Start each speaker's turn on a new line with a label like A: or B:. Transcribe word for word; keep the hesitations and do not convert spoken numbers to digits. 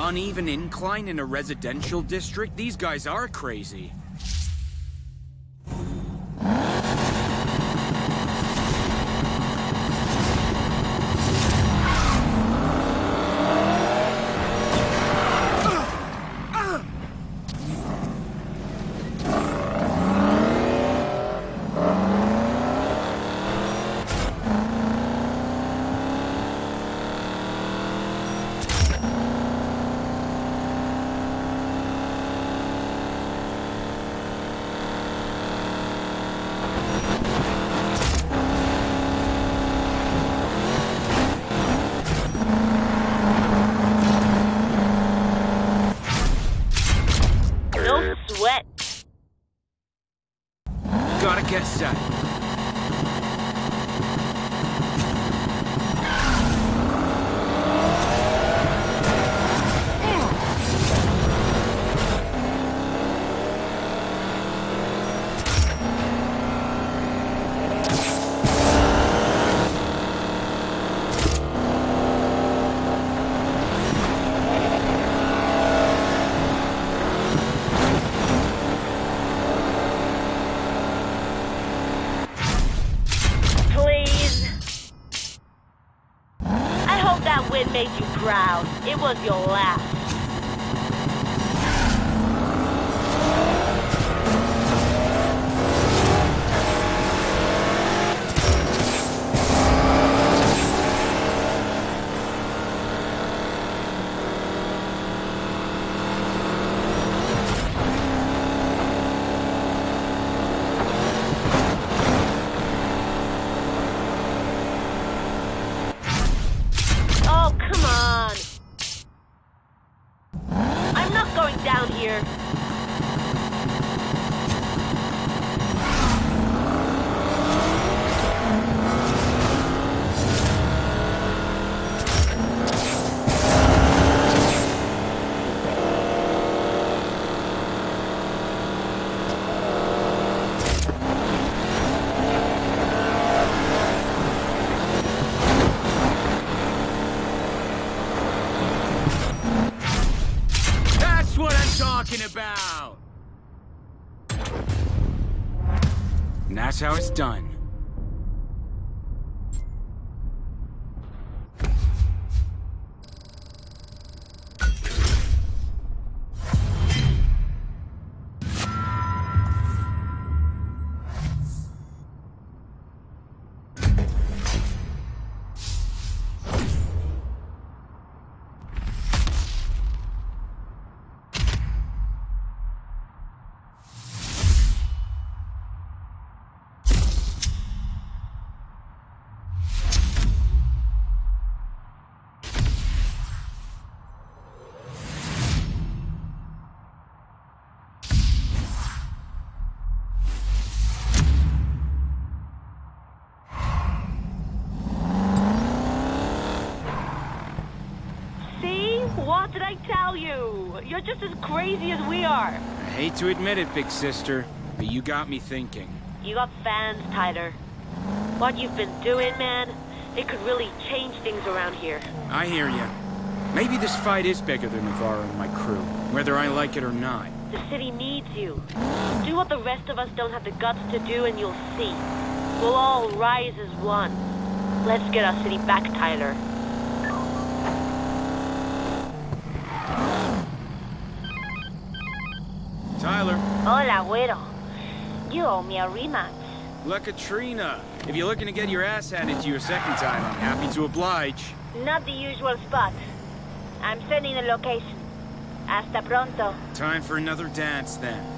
A: Uneven incline in a residential district? These guys are crazy. Gotta get set.
B: That win made you proud. It was your last. Down here.
A: Talking about. And that's how it's done.
B: What did I tell you? You're just as crazy as we are.
A: I hate to admit it, big sister, but you got me thinking.
B: You got fans, Tyler. What you've been doing, man, it could really change things around here.
A: I hear you. Maybe this fight is bigger than Navarro and my crew, whether I like it or not.
B: The city needs you. Do what the rest of us don't have the guts to do and you'll see. We'll all rise as one. Let's get our city back, Tyler.
A: Tyler.
B: Hola, güero. You owe me a rematch.
A: La Katrina. If you're looking to get your ass handed to you a second time, I'm happy to oblige.
B: Not the usual spot. I'm sending the location. Hasta pronto.
A: Time for another dance, then.